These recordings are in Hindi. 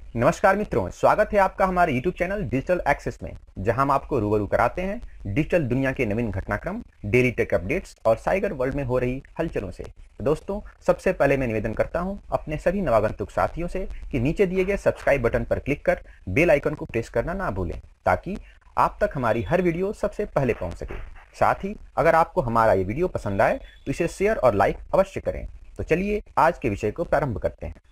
नमस्कार मित्रों, स्वागत है आपका हमारे YouTube चैनल डिजिटल एक्सेस में, जहां हम आपको रूबरू कराते हैं डिजिटल दुनिया के नवीन घटनाक्रम, डेली टेक अपडेट्स और साइबर वर्ल्ड में हो रही हलचलों से। दोस्तों, सबसे पहले मैं निवेदन करता हूं अपने सभी नवागंतुक साथियों से कि नीचे दिए गए सब्सक्राइब बटन पर क्लिक कर बेल आइकन को प्रेस करना ना भूलें, ताकि आप तक हमारी हर वीडियो सबसे पहले पहुँच सके। साथ ही अगर आपको हमारा ये वीडियो पसंद आए तो इसे शेयर और लाइक अवश्य करें। तो चलिए आज के विषय को प्रारंभ करते हैं।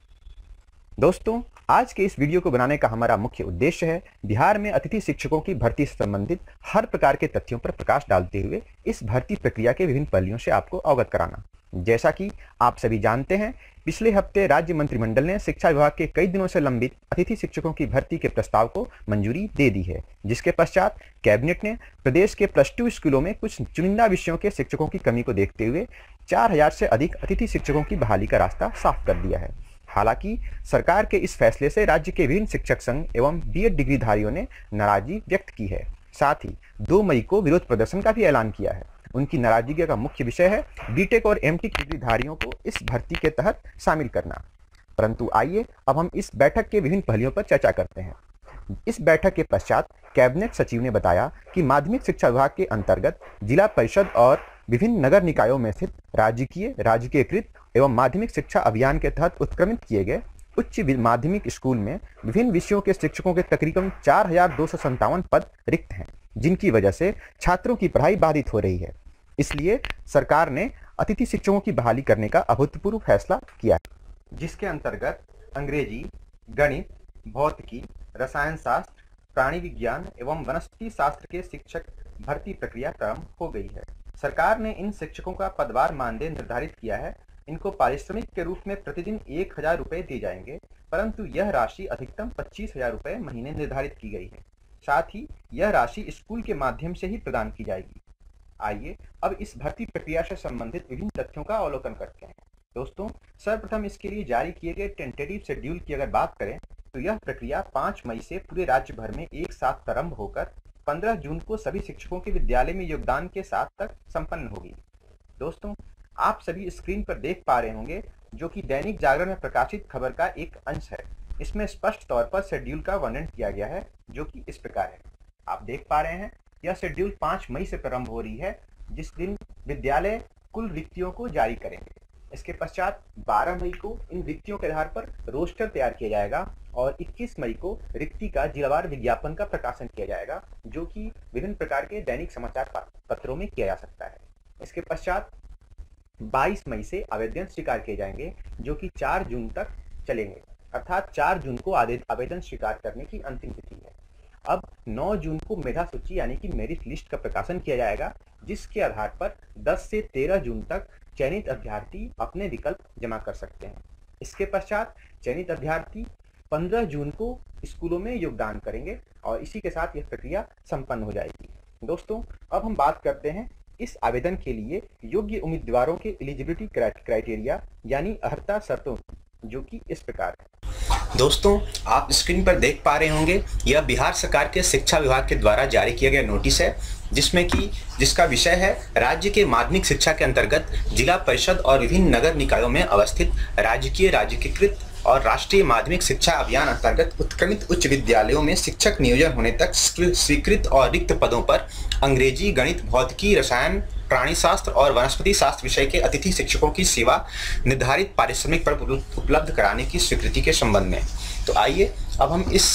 दोस्तों, आज के इस वीडियो को बनाने का हमारा मुख्य उद्देश्य है बिहार में अतिथि शिक्षकों की भर्ती से संबंधित हर प्रकार के तथ्यों पर प्रकाश डालते हुए इस भर्ती प्रक्रिया के विभिन्न पहलुओं से आपको अवगत कराना। जैसा कि आप सभी जानते हैं, पिछले हफ्ते राज्य मंत्रिमंडल ने शिक्षा विभाग के कई दिनों से लंबित अतिथि शिक्षकों की भर्ती के प्रस्ताव को मंजूरी दे दी है, जिसके पश्चात कैबिनेट ने प्रदेश के +2 स्कूलों में कुछ चुनिंदा विषयों के शिक्षकों की कमी को देखते हुए 4000 से अधिक अतिथि शिक्षकों की बहाली का रास्ता साफ कर दिया है। हालांकि सरकार के इस फैसले से राज्य के विभिन्न शिक्षक संघ एवं बीएड डिग्रीधारियों ने नाराजगी व्यक्त की है। साथ ही 2 मई को विरोध प्रदर्शन का भी ऐलान किया है। उनकी नाराजगी का मुख्य विषय है बीटेक और एमटेक डिग्रीधारियों को इस भर्ती के तहत शामिल करना। परंतु आइए अब हम इस बैठक के विभिन्न पहलुओं पर चर्चा करते हैं। इस बैठक के पश्चात कैबिनेट सचिव ने बताया कि माध्यमिक शिक्षा विभाग के अंतर्गत जिला परिषद और विभिन्न नगर निकायों में स्थित राजकीयकृत एवं माध्यमिक शिक्षा अभियान के तहत उत्क्रमित किए गए उच्च माध्यमिक स्कूल में विभिन्न विषयों के शिक्षकों के तकरीबन 4257 पद रिक्त हैं, जिनकी वजह से छात्रों की पढ़ाई बाधित हो रही है। इसलिए सरकार ने अतिथि शिक्षकों की बहाली करने का अभूतपूर्व फैसला किया है, जिसके अंतर्गत अंग्रेजी, गणित, भौतिकी, रसायन शास्त्र, प्राणी विज्ञान एवं वनस्पति शास्त्र के शिक्षक भर्ती प्रक्रिया प्रारंभ हो गई है। सरकार ने इन शिक्षकों का पदवार मानदेय निर्धारित किया है। इनको पारिश्रमिक के रूप में प्रतिदिन 1000 रुपये दिए जाएंगे, परंतु यह राशि अधिकतम 25,000 रुपये महीने निर्धारित की गई है। साथ ही यह राशि स्कूल के माध्यम से ही प्रदान की जाएगी। आइए अब इस भर्ती प्रक्रिया से संबंधित विभिन्न तथ्यों का अवलोकन करते हैं। दोस्तों, सर्वप्रथम इसके लिए जारी किए गए टेंटेटिव शेड्यूल की अगर बात करें तो यह प्रक्रिया 5 मई से पूरे राज्य भर में एक साथ प्रारंभ होकर 15 जून को सभी शिक्षकों के विद्यालय में योगदान के साथ तक संपन्न होगी। दोस्तों, आप सभी स्क्रीन पर देख पा रहे होंगे, जो कि दैनिक जागरण में प्रकाशित खबर का एक अंश है। इसमें स्पष्ट तौर पर शेड्यूल का वर्णन किया गया है, जो कि इस प्रकार है। आप देख पा रहे हैं, यह शेड्यूल 5 मई से प्रारंभ हो रही है, जिस दिन विद्यालय कुल रिक्तियों को जारी करेंगे। इसके पश्चात 12 मई को इन रिक्तियों के आधार पर रोस्टर तैयार किया जाएगा और 21 मई को रिक्ति का जिलावार विज्ञापन का प्रकाशन किया जाएगा, जो कि विभिन्न प्रकार के दैनिक समाचार पत्रों में किया जा सकता है। इसके पश्चात 22 मई से आवेदन स्वीकार किए जाएंगे, जो कि 4 जून तक चलेंगे। अर्थात 4 जून को आवेदन स्वीकार करने की अंतिम तिथि है। अब 9 जून को मेधा सूची यानी कि मेरिट लिस्ट का प्रकाशन किया जाएगा, जिसके आधार पर 10 से 13 जून तक चयनित अभ्यर्थी अपने विकल्प जमा कर सकते हैं। इसके पश्चात चयनित अभ्यर्थी 15 जून को स्कूलों में योगदान करेंगे और इसी के साथ यह प्रक्रिया संपन्न हो जाएगी। दोस्तों, अब हम बात करते हैं इस आवेदन के लिए योग्य उम्मीदवारों के एलिजिबिलिटी क्राइटेरिया यानी अर्हता शर्तों, जो कि इस प्रकार है। दोस्तों, आप स्क्रीन पर देख पा रहे होंगे, यह बिहार सरकार के शिक्षा विभाग के द्वारा जारी किया गया नोटिस है, जिसका विषय है राज्य के माध्यमिक शिक्षा के अंतर्गत जिला परिषद और विभिन्न नगर निकायों में अवस्थित राजकीयकृत और राष्ट्रीय माध्यमिक शिक्षा अभियान अंतर्गत उत्क्रमित उच्च विद्यालयों में शिक्षक नियोजन होने तक स्वीकृत और रिक्त पदों पर अंग्रेजी, गणित, भौतिकी, रसायन, प्राणी शास्त्र और वनस्पति शास्त्र विषय के अतिथि शिक्षकों की सेवा निर्धारित पारिश्रमिक पर उपलब्ध कराने की स्वीकृति के संबंध में। तो आइए अब हम इस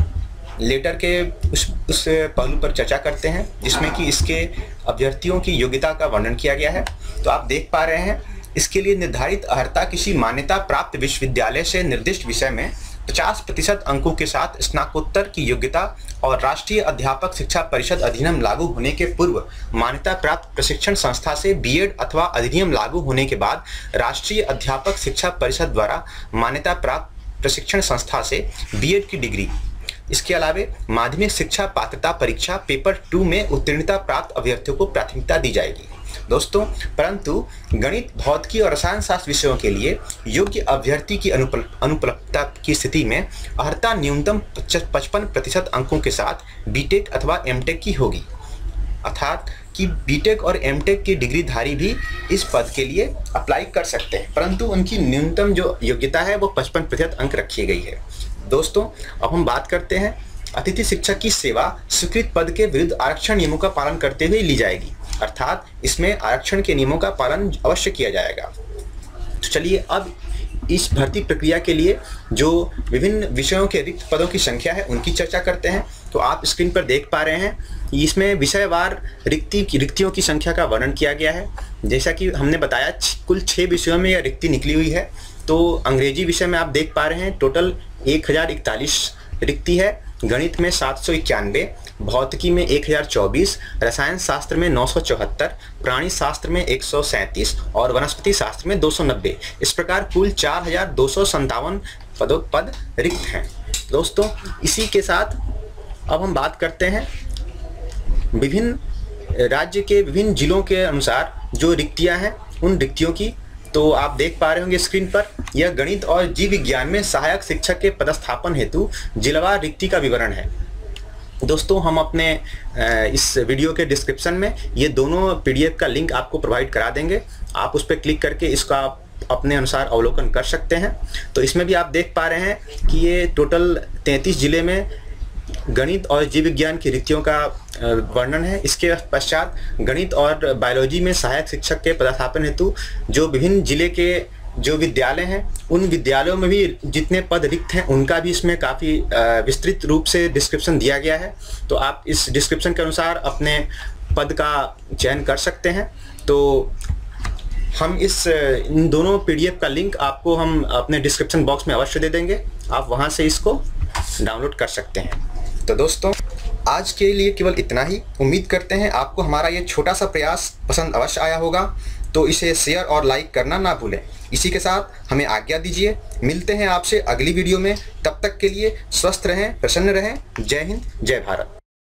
लेटर के उस पहलू पर चर्चा करते हैं, जिसमें कि इसके अभ्यर्थियों की योग्यता का वर्णन किया गया है। तो आप देख पा रहे हैं, इसके लिए निर्धारित अर्हता किसी मान्यता प्राप्त विश्वविद्यालय से निर्दिष्ट विषय में 50% अंकों के साथ स्नातकोत्तर की योग्यता और राष्ट्रीय अध्यापक शिक्षा परिषद अधिनियम लागू होने के पूर्व मान्यता प्राप्त प्रशिक्षण संस्था से बीएड अथवा अधिनियम लागू होने के बाद राष्ट्रीय अध्यापक शिक्षा परिषद द्वारा मान्यता प्राप्त प्रशिक्षण संस्था से बीएड की डिग्री। इसके अलावा माध्यमिक शिक्षा पात्रता परीक्षा पेपर 2 में उत्तीर्णता प्राप्त अभ्यर्थियों को प्राथमिकता दी जाएगी। दोस्तों, परंतु गणित, भौतिकी और रसायन शास्त्र विषयों के लिए योग्य अभ्यर्थी की अनुपलब्धता की स्थिति में अर्हता न्यूनतम 55% अंकों के साथ बीटेक अथवा एमटेक की होगी। अर्थात कि बीटेक और एमटेक की डिग्रीधारी भी इस पद के लिए अप्लाई कर सकते हैं, परंतु उनकी न्यूनतम जो योग्यता है वो 55% अंक रखी गई है। दोस्तों अब हम बात करते हैं अतिथि शिक्षक की सेवा स्वीकृत पद के विरुद्ध आरक्षण नियमों का पालन करते हुए ली जाएगी, अर्थात इसमें आरक्षण के नियमों का पालन अवश्य किया जाएगा। तो चलिए अब इस भर्ती प्रक्रिया के लिए जो विभिन्न विषयों के रिक्त पदों की संख्या है उनकी चर्चा करते हैं। तो आप स्क्रीन पर देख पा रहे हैं इसमें विषयवार रिक्तियों की संख्या का वर्णन किया गया है। जैसा कि हमने बताया कुल 6 विषयों में यह रिक्ति निकली हुई है। तो अंग्रेजी विषय में आप देख पा रहे हैं टोटल 1041 रिक्ति है, गणित में 791, भौतिकी में 1024, रसायन शास्त्र में 974, प्राणी शास्त्र में 137 और वनस्पति शास्त्र में 290। इस प्रकार कुल 4257 पद रिक्त हैं। दोस्तों इसी के साथ अब हम बात करते हैं विभिन्न राज्य के विभिन्न जिलों के अनुसार जो रिक्तियां हैं उन रिक्तियों की। तो आप देख पा रहे होंगे स्क्रीन पर यह गणित और जीव विज्ञान में सहायक शिक्षक के पदस्थापन हेतु जिलावार रिक्ति का विवरण है। दोस्तों हम अपने इस वीडियो के डिस्क्रिप्शन में ये दोनों PDF का लिंक आपको प्रोवाइड करा देंगे, आप उस पर क्लिक करके इसका अपने अनुसार अवलोकन कर सकते हैं। तो इसमें भी आप देख पा रहे हैं कि ये टोटल 33 जिले में गणित और जीव विज्ञान की रिक्तियों का वर्णन है। इसके पश्चात गणित और बायोलॉजी में सहायक शिक्षक के पदस्थापन हेतु जो विभिन्न जिले के जो विद्यालय हैं उन विद्यालयों में भी जितने पद रिक्त हैं उनका भी इसमें काफ़ी विस्तृत रूप से डिस्क्रिप्शन दिया गया है। तो आप इस डिस्क्रिप्शन के अनुसार अपने पद का चयन कर सकते हैं। तो हम इन दोनों PDF का लिंक आपको हम अपने डिस्क्रिप्शन बॉक्स में अवश्य दे देंगे, आप वहां से इसको डाउनलोड कर सकते हैं। तो दोस्तों आज के लिए केवल इतना ही। उम्मीद करते हैं आपको हमारा ये छोटा सा प्रयास पसंद अवश्य आया होगा। तो इसे शेयर और लाइक करना ना भूलें। इसी के साथ हमें आज्ञा दीजिए, मिलते हैं आपसे अगली वीडियो में। तब तक के लिए स्वस्थ रहें, प्रसन्न रहें। जय हिंद, जय भारत।